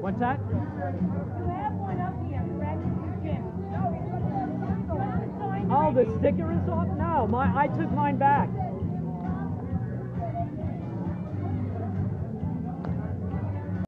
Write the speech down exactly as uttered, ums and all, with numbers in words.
What's that? You have one up here, correct, Jim? No, you want to sign Oh, the sticker is off? No, my I took mine back.